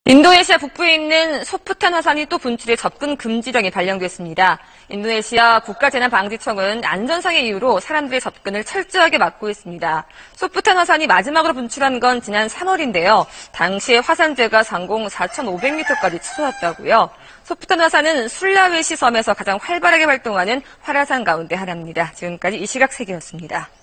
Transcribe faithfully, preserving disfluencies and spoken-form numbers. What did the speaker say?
인도네시아 북부에 있는 소프탄 화산이 또 분출해 접근 금지령이 발령됐습니다. 인도네시아 국가재난방지청은 안전상의 이유로 사람들의 접근을 철저하게 막고 있습니다. 소프탄 화산이 마지막으로 분출한 건 지난 삼월인데요. 당시에 화산재가 상공 사천오백 미터까지 치솟았다고요. 소프탄 화산은 술라웨시 섬에서 가장 활발하게 활동하는 활화산 가운데 하나입니다. 지금까지 이 시각 세계였습니다.